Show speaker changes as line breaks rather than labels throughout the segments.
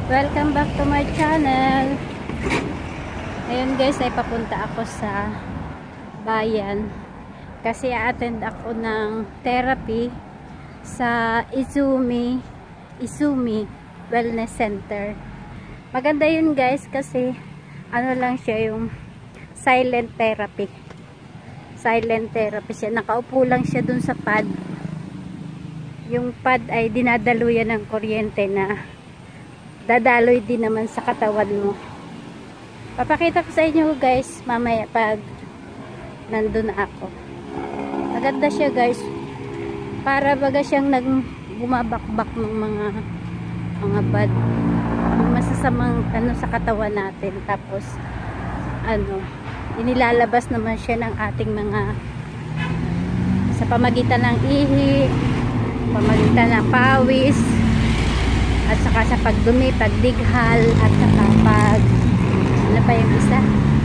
Welcome back to my channel. Ngayon guys ay papunta ako sa bayan kasi a-attend ako ng therapy sa Izumi Wellness Center. Maganda yun guys kasi ano lang siya, yung silent therapy siya. Nakaupo lang siya dun sa pad. Yung pad ay dinadaluyan ng kuryente na dadaloy din naman sa katawan mo. Papakita ko sa inyo guys mamaya pag nandun na ako. Maganda siya guys, para baga siyang bumabakbak ng mga bad, masasamang ano sa katawan natin. Tapos ano, inilalabas naman siya ng ating mga sa pamagitan ng ihi, pamagitan ng pawis, at saka sa pagdumi, pagdighal, at saka ano pa yung isa?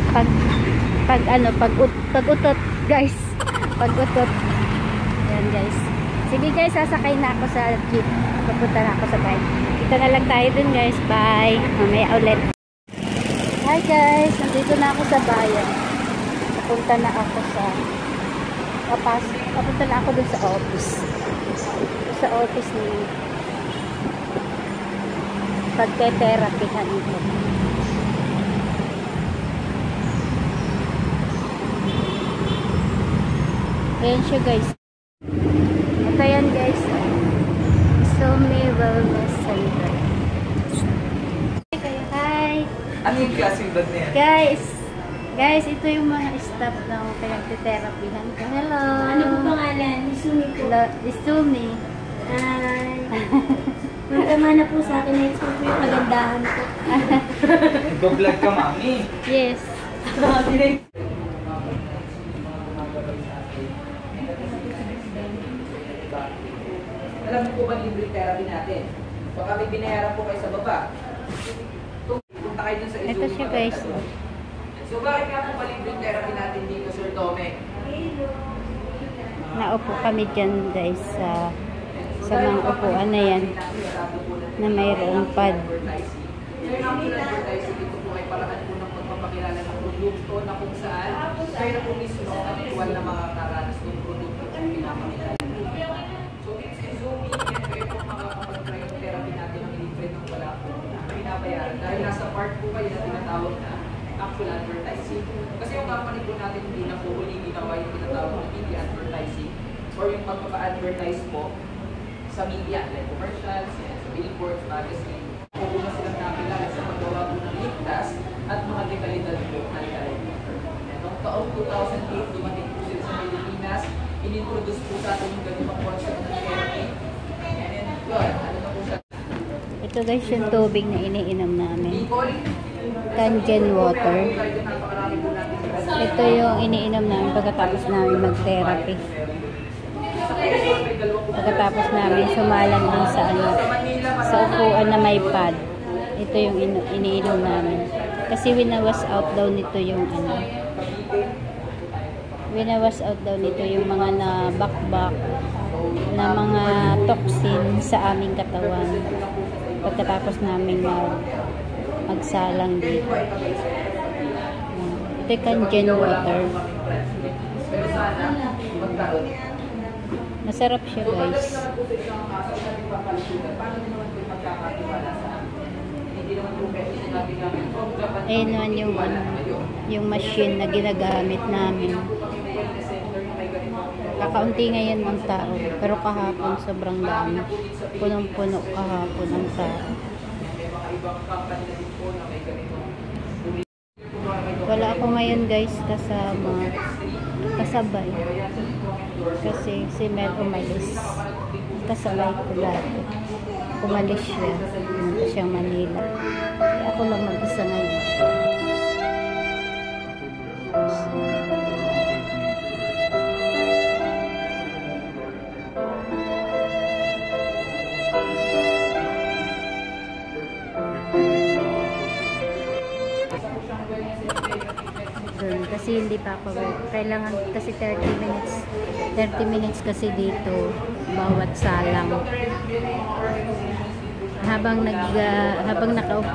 Pag-utot guys. Pag-utot. Yan guys. Sige guys, sasakay na ako sa jeep. Papunta na ako sa bahay. Kita na lang tayo dun guys. Bye. Mamaya ulit. Hi guys, nandito na ako sa bayan. Papunta na ako dun sa office. Sa office ni pagte-therapyhan ito. Ayan siya guys. Ito yan guys. Izumi Wellness Center. Hi!
Ano yung klaseng bag na yan?
Guys, ito yung mga staff ng pinagte-therapyhan ko. Hello!
Ano po pangalan? Izumi po.
Izumi.
Hi! Magkama na po sa akin na ito po yung kagandahan ko.
Nag-vlog ka, mami.
Yes.
Alam mo po ba libre therapy natin? Baka may binayaran po kayo sa baba. Punta kayo dun sa Izumi.
Ito siya guys.
So bakit nga po ba libre therapy natin dito, Sir Tome?
Naupo kami dyan guys sa mga upuan na yan na mayroong pad.
So yung actual advertising dito po ay paraan po ng pagpapakilala ng produkto na kung saan kayo po mismo ang actual na mga karanas ng produkto kung pinapakilala. So dito sa Izumi, kayo po makakapag-try yung therapy natin ng libre ng wala po pinabayaran. Dahil nasa part po kayo na tinatawag na actual advertising. Kasi yung company po natin hindi na po uli ginawa yung tinatawag na media advertising or yung pagpapa-advertise po sa media, like commercials, sa billboards, magazine. Kung na silang nakilala sa paggawa po ng ligtas at mga dekalidad po na ikalagay. Noong taong 2008, dumating po sila sa Pilipinas, inintroduce po sa atin yung ganitong concept ng therapy. And then, yun, ano na po siya?
Ito guys yung tubig na iniinom namin. Kangen water. Ito yung iniinom namin pagkatapos namin mag-therapy. Pagkatapos namin sumalan din sa upuan na may pad. Ito yung iniinom namin. Kasi winawas out daw nito yung yung mga nabakbak na mga toxin sa aming katawan. Pagkatapos namin magsalang dito. Ito yung Kangen water. Masarap siya guys. Ayun naman yung machine na ginagamit namin. Kakaunti ngayon ng tao, pero kahapon sobrang dami. Punong-puno kahapon ang tao. Wala ako ngayon guys kasabay. Kasi si Mel umalis. Kasabay ko dati. Umalis siya. Pumunta siyang Manila. Kaya ako lang mag-isa ngayon. Kasi hindi pa ako kailangan kasi 30 minutes kasi dito bawat salang. habang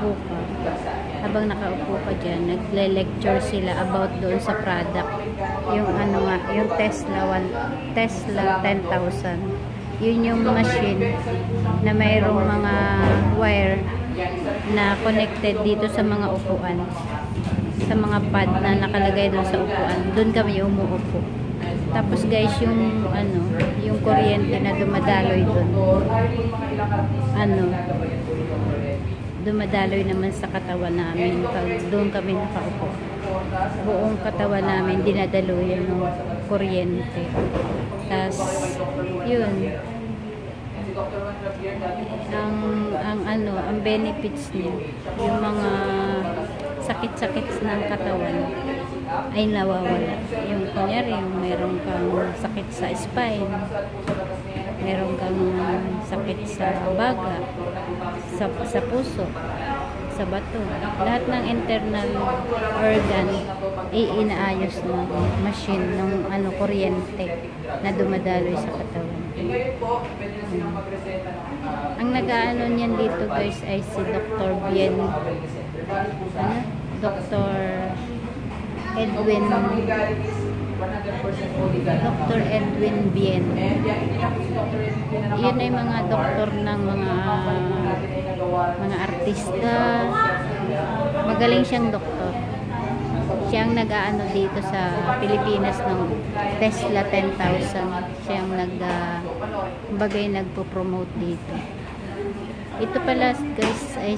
nakaupo ka diyan, nagle-lecture sila about doon sa product. Yung yung Tesla 10,000. Yun yung machine na mayroong mga wire na connected dito sa mga upuan. Sa mga pad na nakalagay doon sa upuan. Doon kami umuupo. Tapos guys, yung kuryente na dumadaloy doon. Dumadaloy naman sa katawan namin pag doon kami nakaupo. Buong katawan namin dinadaluyan ng kuryente. Tapos yun, ang benefits niya, yung mga sakit-sakit ng katawan ay nawawala. Yung kunyari, yung meron kang sakit sa spine, meron kang sakit sa baga, sa puso, sa bato, lahat ng internal organ inaayos ng machine ng kuryente na dumadaloy sa katawan. Ang nag-aano niyan dito guys ay si Dr. Edwin Bien. Yun ay mga doktor ng mga artista. Magaling siyang doktor. Siyang nag-aano dito sa Pilipinas ng Tesla 10,000. Siyang nagpo-promote dito. Ito pala guys ay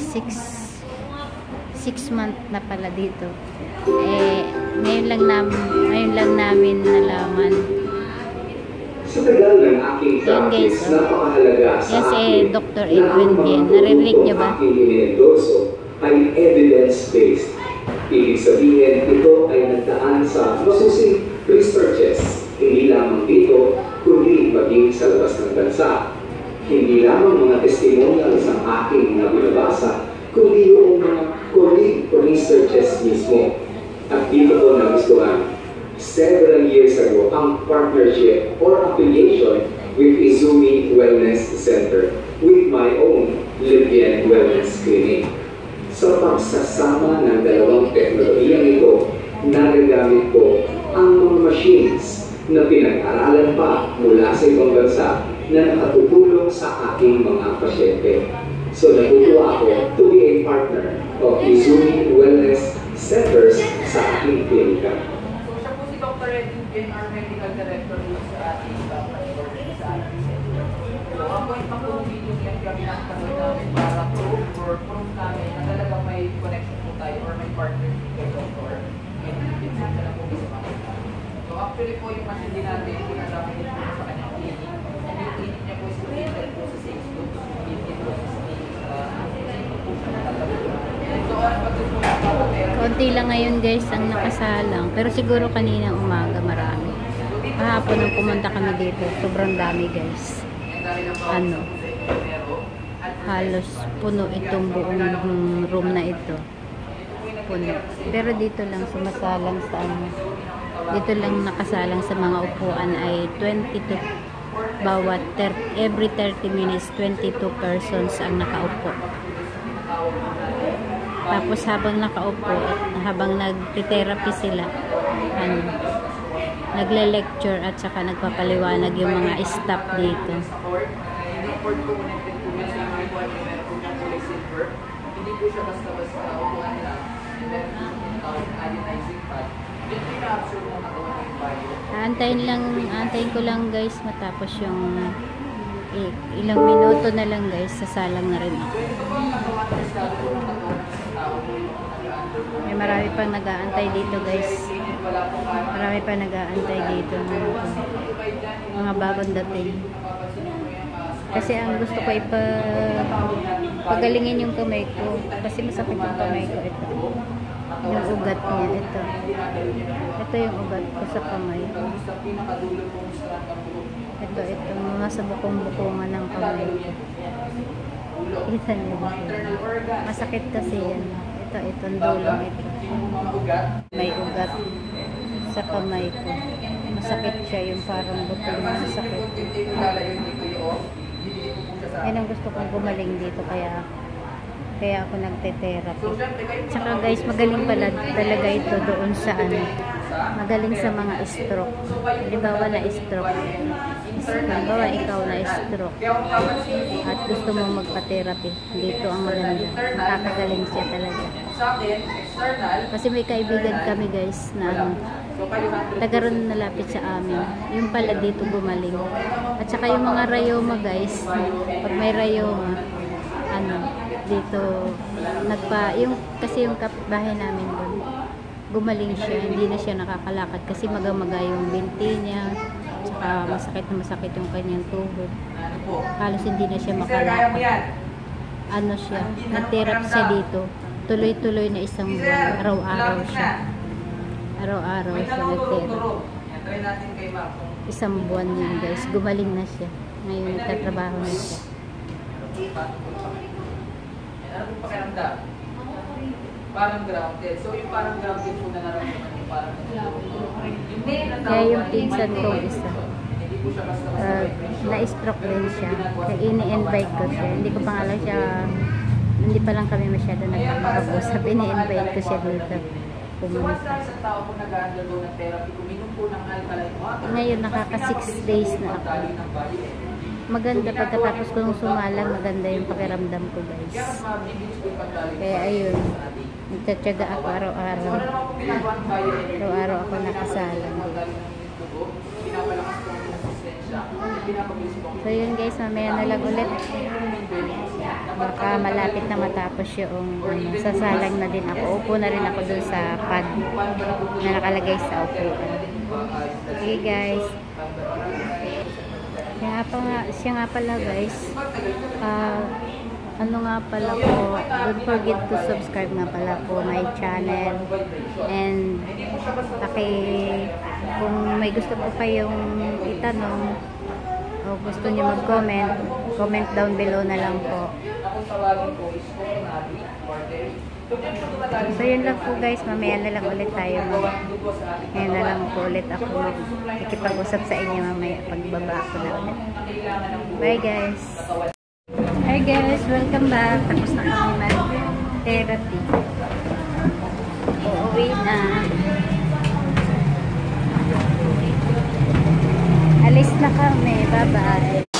6 month na pala dito. Ngayon lang namin nalaman.
Sa tagal ng aking practice, napakahalaga sa akin
Dr. Edwin Bien. Narinig niyo ba?
Ang aking iniendorso ay evidence-based. Ibig sabihin, ito ay nagdaan sa masusing researches. Hindi lamang dito, kundi maging sa labas ng bansa. Hindi lamang mga testimonials ang aking nababasa, kundi yung mga colleague researches mismo. At dito ko nagustuhan, several years ago, ang partnership or affiliation with Izumi Wellness Center with my own Libyan Wellness Clinic. Sa pagsasama ng dalawang teknolohiyang ito, nagagamit ko ang mga machines na pinag-aralan pa mula sa ibang bansa na nakatutulong sa aking mga pasyente. So natutuwa ako to be a partner of Izumi Wellness Centers sa aking klinika.
So siya po si Dr. Edwin, our medical director sa ating sa ating center. So ang point ng video yan kami ng tanong namin para proof namin na talagang may connection po tayo or may partnership kay Dr. Edwin na lang po sa mga. So actually po yung machine din natin, pinagamit din po sa kanyang clinic. And yung clinic niya po is located po sa 6 Loops,
konti lang ngayon guys ang nakasalang, pero siguro kanina umaga marami. Kahapon nung pumunta kami dito, sobrang dami guys. Halos puno itong buong room na ito. Puno. Pero dito lang sumasalang sa dito lang nakasalang sa mga upuan ay 22 bawat every 30 minutes 22 persons ang nakaupo. Tapos habang nakaupo at habang nag-therapy sila, nagle-lecture at saka nagpapaliwanag yung mga staff dito.
Hindi po siya basta-basta upuan lang. Ionizing pad. Yung pina-absorb mo nagawa ng bio.
Antayin ko lang guys matapos yung ilang minuto na lang guys, sasalang na rin ako. May marami pang nag-aantay dito guys. Marami pang nag-aantay dito mga bagong dating. Kasi ang gusto ko pagalingin yung kamay ko. Kasi masakit yung kamay ko. Ito. Yung ugat niya. Ito. Ito yung ugat ko sa kamay. Ito. Nasa bukong-bukungan ng kamay ko. Kita niyo ba? Masakit kasi yan. Itong dulong ito. May ugat sa kamay ko. Masakit siya yung parang buto na masakit. Yan ang gusto kong gumaling dito, kaya ako nagte-therapy.
So, syempre, kayo po
Tsaka guys, magaling pala talaga ito doon sa ano, magaling sa mga stroke. Halimbawa na stroke. Halimbawa ikaw na stroke
kaya kung papansin niyo,
at gusto mong magpa-therapy, dito ang maganda. Nakakagaling siya talaga.
sa akin, external,
Kasi may kaibigan kami guys na ano,
so kayo 100%.
taga ron nalapit sa amin. Yung pala dito gumaling. At saka yung mga rayoma guys, pag may rayoma, ano, dito, yung, kasi yung kapitbahay namin doon, gumaling siya, hindi na siya nakakalakad kasi magamaga yung binti niya, saka masakit na masakit yung kanyang tuhod.
Ano po?
Halos hindi na siya
Sir, kaya mo
makalakad.
yan.
Ano siya, nag-therapy siya dito. Tuloy-tuloy na isang buwan, araw-araw siya. Araw-araw
May
siya
tanong
nag-therapy.
turo. Yan, try natin kay Ma'am.
Isang buwan yun guys, gumaling na siya. Ngayon nagtatrabaho na siya.
Ano po pakiramdam? Parang grounded. So yung parang grounded po na nararamdaman yung parang hindi
Kaya yung pinsan ko isa,
hindi po siya basta vibration.
na-stroke din siya. Kaya ini-invite ko siya. Hindi ko pa nga lang siya, hindi pa lang kami masyado nagkakapag-usap. Ini-invite ko siya dito.
So once na isang tao po nag-undergo ng therapy, kuminom po ng alkaline water.
Ngayon, nakaka 6 days na ako. Maganda pagkatapos kong sumalang, maganda yung pakiramdam ko guys.
Kaya mas mabibilis po yung pagdali.
Kaya ayun, nagtatyaga ako araw-araw.
So ano naman po ginagawa ng bioenergy?
Araw-araw ako nakasalang.
Pagdali ng dugo, pinapalakas po ang resistensya, pinapabilis po ang
So yun guys, mamaya na lang ulit. Baka malapit na matapos yung ano, sasalang na din ako. Upo na rin ako dun sa pad na nakalagay sa upuan. Okay guys. Siya nga pala guys, ano nga pala po, don't forget to subscribe nga pala po my channel, and kung may gusto po kayong itanong o gusto niyo mag-comment, comment down below na lang po.
Kung tawagin po is coronary artery.
So yun lang po guys, mamaya na lang ulit tayo. Ngayon na lang po ulit ako makikipag-usap sa inyo mamaya pagbaba ako na ulit. Bye guys! Hi guys! Welcome back! Tapos na kami mag-therapy. Uuwi na. Alis na kami. Bye bye!